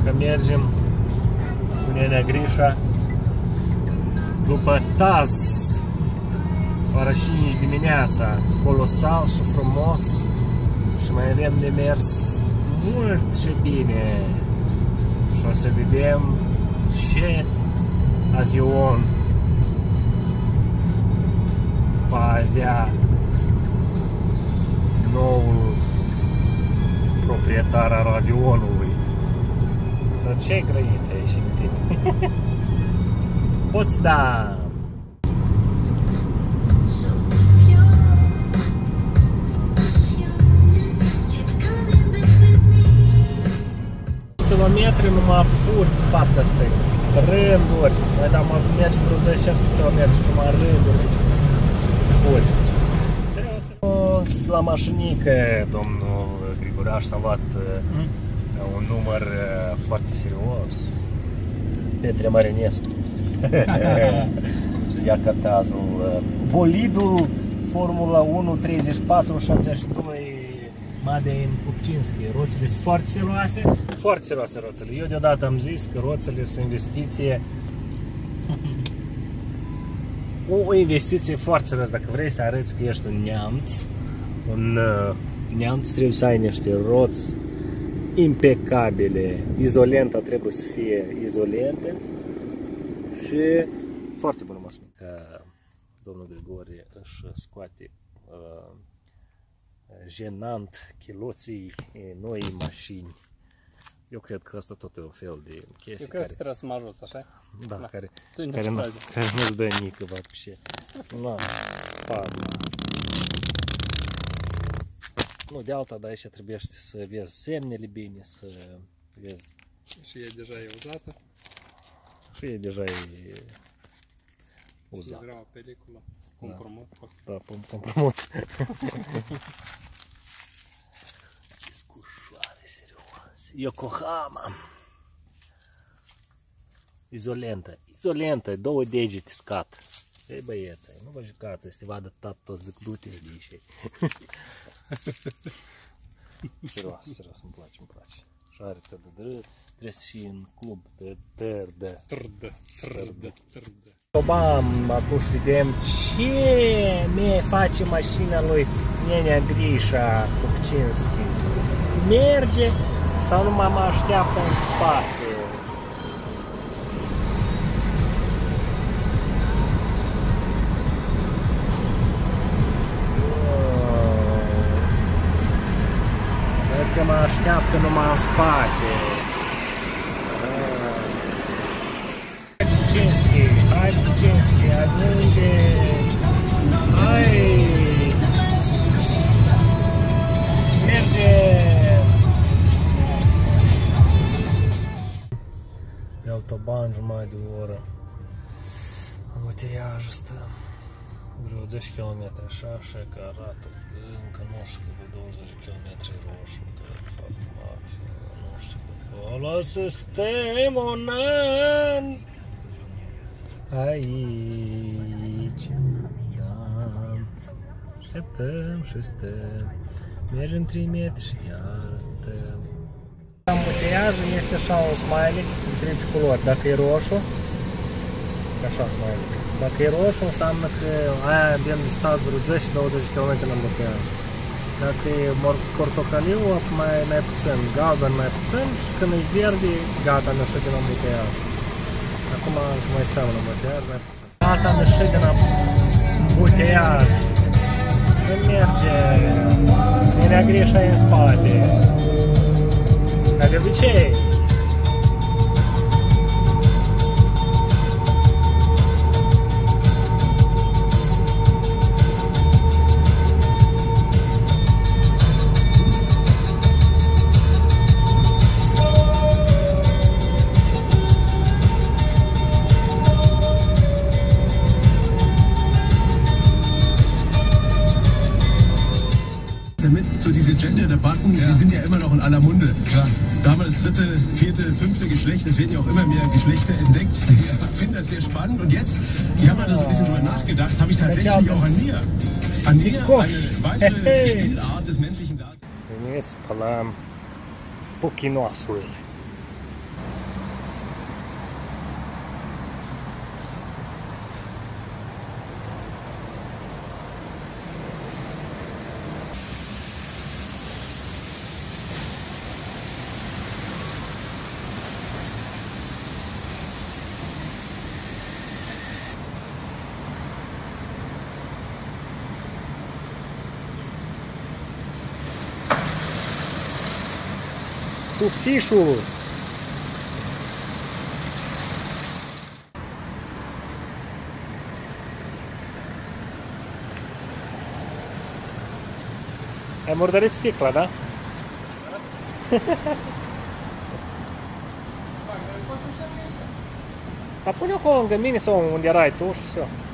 că mergem cu nenea Grișa după Taz, ora 5 dimineața, colosal și frumos, și mai avem de mers mult și bine. Și o să vedem ce avion va avea noul proprietar al avionului. Dar ce grăit ai și cu tine? Potsdam! Kilometri numai furi pe partea stângă. Rânduri. Mai da, mergem vreo 2-16 km și numai rânduri. Furi. Serios? La mașinică, domnul Grigoraș s-a luat un număr foarte serios. Petre Marinescu. Ia catazul. Bolidul Formula 1 3472 Made in Kupcinski. Roțile sunt foarte serioase. Foarte serioase roțile. Eu deodată am zis că roțile sunt investiție. O investiție foarte serioasă. Dacă vrei să arăți că ești un neamț, trebuie să ai niște roți impecabile. Izolenta trebuie să fie izolentă. Și foarte bună mașină. Că domnul Grigore își scoate jenant chiloții noi mașini. Eu cred că asta tot e un fel de chestie. Eu cred că trebuie să mă ajuți, așa? Da, care nu-ți nu-ți dă nică, вообще. Nu, de alta, dar aici trebuie să vezi semnele bine, să vezi. Și e deja uzată. Și e deja uzată. Era o peliculă. Compromot. Da, compromot. Discușoare serioase. Yokohama. Izolentă, 2 degete scat. Ei băieți, nu vă jucați, să te vadă toți zăcdute de aici. Serios, îmi place. Și are trebuie să fii în club de târdă. Bam, acum vedem ce mi face mașina lui nenea Grișa Kupcinski. Merge sau nu mă așteaptă în spate? Cred că mă așteaptă numai în spate. Hai Kupcinski, ajunge! Hai! Merge! Pe autoban jumătate de oră. Ambuteiaj ăsta. Vreo 10 km așa, că arată încă nu știu, vreo 20 km roșu, că fac maxim, nu știu, acolo să stăm un an! Aici, da, așteptăm și stăm, mergem 3 metri și iar stăm. Ambuteiajul este așa un smiley cu diferite culori, dacă e roșu, așa smiley. Dacă e roșu înseamnă că aia avem de stat vreo 10-20 km în ambuteiaj. Dacă e portocaliu, mai puțin, galben mai puțin și când e verde, gata, am ieșit din ambuteiaj. Acum mai stau în ambuteiaj, mai puțin. Gata, am ieșit din ambuteiaj. Când merge, nenea Grișa e în spate. Ca de obicei. So diese Gender-Debatten, die sind ja immer noch in aller Munde. Klar. Da haben wir das 3., 4., 5. Geschlecht, es werden ja auch immer mehr Geschlechter entdeckt. Ich finde das sehr spannend und jetzt, ich habe mal da so ein bisschen drüber nachgedacht, habe ich tatsächlich auch an mir eine weitere Spielart des menschlichen Datens. Jetzt palam Pokinoasul. Tuftișul! Ai murdărit sticla, da? Dar pune-o acolo lângă mine sau unde erai tu și все.